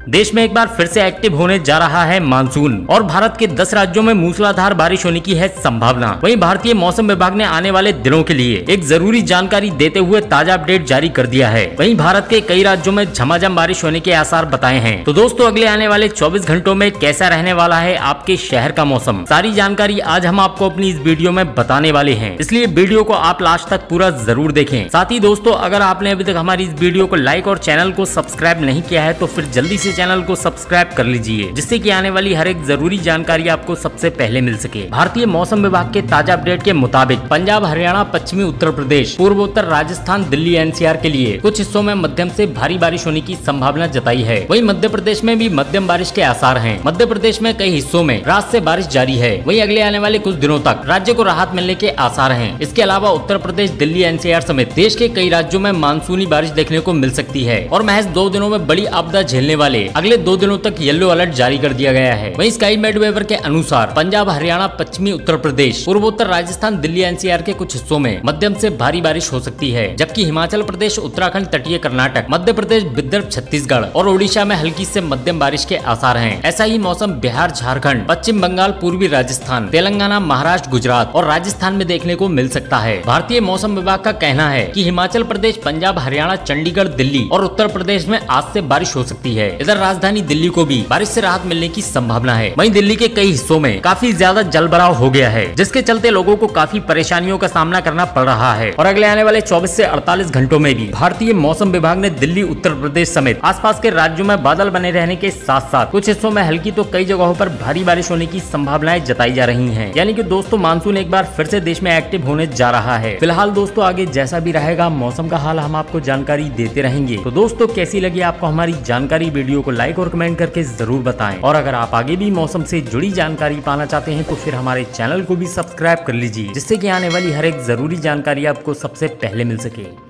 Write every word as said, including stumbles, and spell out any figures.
देश में एक बार फिर से एक्टिव होने जा रहा है मानसून और भारत के दस राज्यों में मूसलाधार बारिश होने की है संभावना। वहीं भारतीय मौसम विभाग ने आने वाले दिनों के लिए एक जरूरी जानकारी देते हुए ताजा अपडेट जारी कर दिया है। वहीं भारत के कई राज्यों में झमाझम बारिश होने के आसार बताए हैं। तो दोस्तों, अगले आने वाले चौबीस घंटों में कैसा रहने वाला है आपके शहर का मौसम, सारी जानकारी आज हम आपको अपनी इस वीडियो में बताने वाले हैं। इसलिए वीडियो को आप लास्ट तक पूरा जरूर देखें। साथ ही दोस्तों, अगर आपने अभी तक हमारी इस वीडियो को लाइक और चैनल को सब्सक्राइब नहीं किया है तो फिर जल्दी से चैनल को सब्सक्राइब कर लीजिए, जिससे कि आने वाली हर एक जरूरी जानकारी आपको सबसे पहले मिल सके। भारतीय मौसम विभाग के ताजा अपडेट के मुताबिक पंजाब, हरियाणा, पश्चिमी उत्तर प्रदेश, पूर्वोत्तर राजस्थान, दिल्ली एनसीआर के लिए कुछ हिस्सों में मध्यम से भारी बारिश होने की संभावना जताई है। वहीं मध्य प्रदेश में भी मध्यम बारिश के आसार हैं। मध्य प्रदेश में कई हिस्सों में रात से बारिश जारी है। वहीं अगले आने वाले कुछ दिनों तक राज्य को राहत मिलने के आसार हैं। इसके अलावा उत्तर प्रदेश, दिल्ली एनसीआर समेत देश के कई राज्यों में मानसूनी बारिश देखने को मिल सकती है और महज दो दिनों में बड़ी आपदा झेलने वाले अगले दो दिनों तक येलो अलर्ट जारी कर दिया गया है। वहीं स्काई मेड वेवर के अनुसार पंजाब, हरियाणा, पश्चिमी उत्तर प्रदेश, पूर्वोत्तर राजस्थान, दिल्ली एनसीआर के कुछ हिस्सों में मध्यम से भारी बारिश हो सकती है, जबकि हिमाचल प्रदेश, उत्तराखंड, तटीय कर्नाटक, मध्य प्रदेश, विदर्भ, छत्तीसगढ़ और ओडिशा में हल्की से मध्यम बारिश के आसार हैं। ऐसा ही मौसम बिहार, झारखंड, पश्चिम बंगाल, पूर्वी राजस्थान, तेलंगाना, महाराष्ट्र, गुजरात और राजस्थान में देखने को मिल सकता है। भारतीय मौसम विभाग का कहना है कि हिमाचल प्रदेश, पंजाब, हरियाणा, चंडीगढ़, दिल्ली और उत्तर प्रदेश में आज से बारिश हो सकती है। इधर राजधानी दिल्ली को भी बारिश से राहत मिलने की संभावना है। वहीं दिल्ली के कई हिस्सों में काफी ज्यादा जलभराव हो गया है, जिसके चलते लोगों को काफी परेशानियों का सामना करना पड़ रहा है। और अगले आने वाले चौबीस से अड़तालीस घंटों में भी भारतीय मौसम विभाग ने दिल्ली, उत्तर प्रदेश समेत आसपास के राज्यों में बादल बने रहने के साथ साथ कुछ हिस्सों में हल्की तो कई जगहों पर भारी बारिश होने की संभावनाएं जताई जा रही है। यानी कि दोस्तों, मानसून एक बार फिर से देश में एक्टिव होने जा रहा है। फिलहाल दोस्तों, आगे जैसा भी रहेगा मौसम का हाल हम आपको जानकारी देते रहेंगे। तो दोस्तों, कैसी लगी आपको हमारी जानकारी? वीडियो को लाइक और कमेंट करके जरूर बताएं। और अगर आप आगे भी मौसम से जुड़ी जानकारी पाना चाहते हैं तो फिर हमारे चैनल को भी सब्सक्राइब कर लीजिए, जिससे कि आने वाली हर एक जरूरी जानकारी आपको सबसे पहले मिल सके।